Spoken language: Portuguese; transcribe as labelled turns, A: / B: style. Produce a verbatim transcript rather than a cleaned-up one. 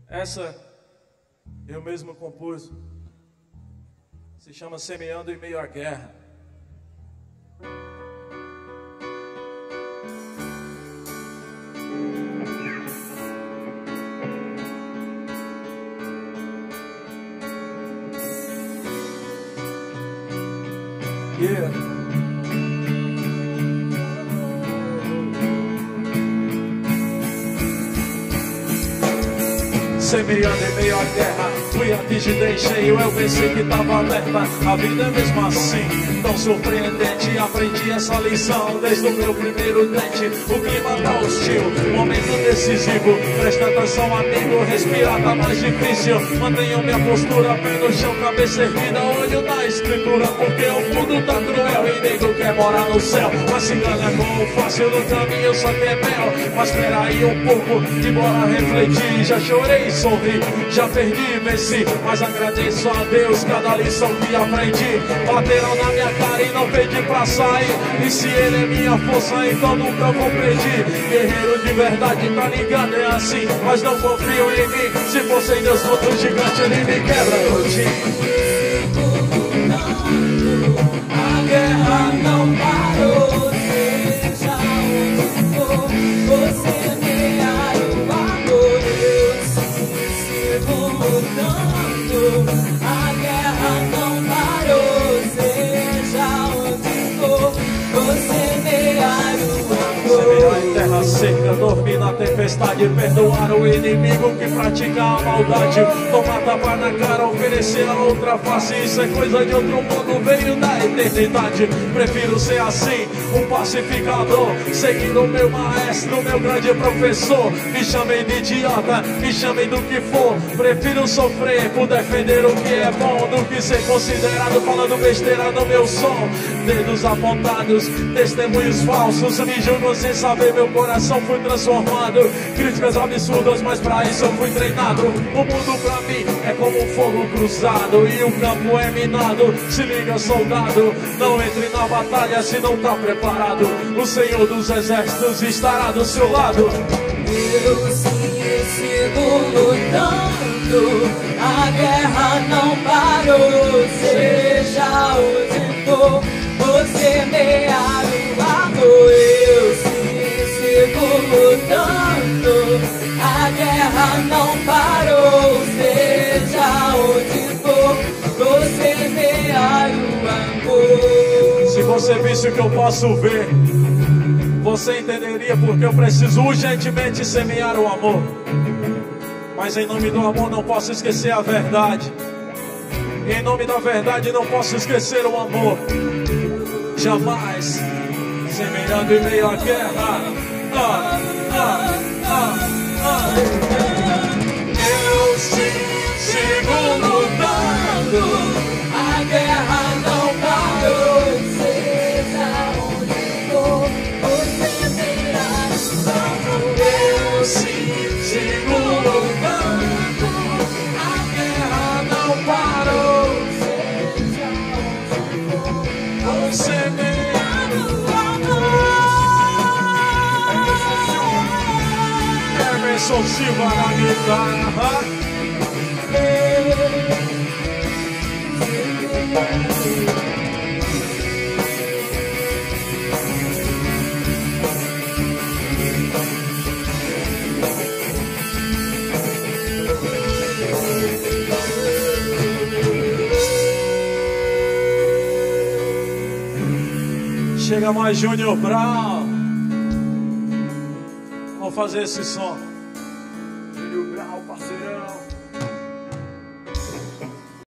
A: Essa eu mesmo compus. Se chama Semeando em Meio à Guerra. Yeah. Semeando em meio à guerra, fui atingido cheio, eu pensei que tava alerta. A vida é mesmo assim, tão surpreendente. Aprendi essa lição desde o meu primeiro dente. O clima tá hostil, momento decisivo. Presta atenção, amigo, respirar tá mais difícil. Mantenho minha postura, pé no chão, cabeça erguida, olho na escritura. Porque o mundo tá cruel e nego quer morar no céu. Mas se engana com o fácil do caminho, só quer mel. Mas espera aí um pouco, que bora refletir. Já chorei, sorri, já perdi, venci, mas agradeço a Deus cada lição que aprendi. Bateram na minha cara e não pedi pra sair. E se ele é minha força, então nunca vou pedir. Guerreiro de verdade, tá ligado, é assim. Mas não confio em mim, se fosse em Deus contra o gigante, ele me quebra todinho.
B: A guerra não parou, seja onde for, você semear o amor, eu sigo lutando. A guerra não parou, seja onde for, você semear o amor.
A: Semear em terra seca, dormir na tempestade, perdoar o inimigo que pratica a maldade, tomar tapa na cara, oferecer a outra face. Isso é coisa de outro mundo, veio da eternidade. Prefiro ser assim, um pacificador, seguindo o meu maestro, meu grande professor. Me chamem de idiota, me chamem do que for. Prefiro sofrer por defender o que é bom do que ser considerado falando besteira no meu som. Dedos apontados, testemunhos falsos, me julgam sem saber, meu coração foi transformado. Críticas absurdas, mas pra isso eu fui treinado. O mundo pra mim é como um fogo cruzado e o campo é minado. Se liga, soldado, não entre na batalha se não tá preparado. O Senhor dos Exércitos estará do seu lado.
B: Eu sim sigo lutando, a guerra não parou, seja onde for, você semear o amor. Eu sim sigo lutando, a guerra não parou, seja onde for, você semear o amor.
A: Se você visse o que eu posso ver, você entenderia porque eu preciso urgentemente semear o amor. Mas em nome do amor não posso esquecer a verdade. Em nome da verdade não posso esquecer o amor. Jamais semeando em meio à guerra. Ah, ah, ah, ah. Eu sigo lutando,
B: a guerra não parou, seja onde for, você semear o amor.
A: Eu sigo lutando, a guerra não parou,
B: Seja onde for,
A: você semear o amor. Emerson Silva na guitarra. Chega mais Júnior Brown. Vamos fazer esse som.